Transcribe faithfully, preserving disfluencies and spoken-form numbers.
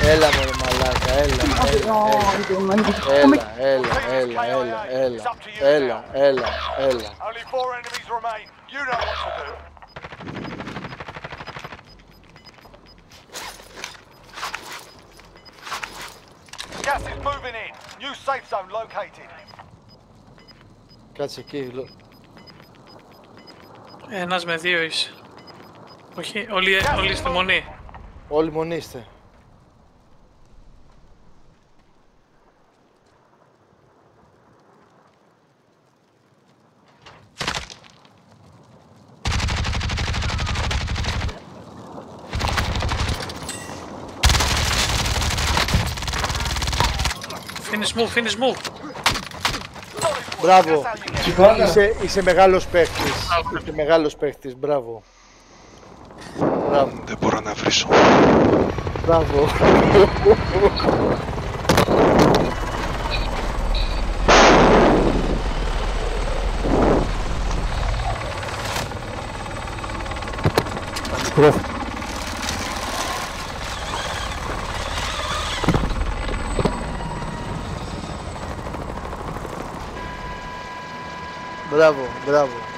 Έλα μωρέ μαλάκα, έλα, έλα, έλα, έλα, έλα, έλα, έλα, έλα, έλα, έλα. Gas is moving in. New safe zone located. Κάτσε εκεί. Ένας με δύο είσαι. Όχι, όλοι, όλοι είστε μονή. Όλοι μονή είστε. Finish move, finish move. Μπράβο. Είσαι, είσαι μεγάλος παίχτης. Είσαι μεγάλος παίχτης. Μπράβο. Μπράβο. Δεν μπορώ να βρίσω. Μπράβο. Μπράβο, μπράβο.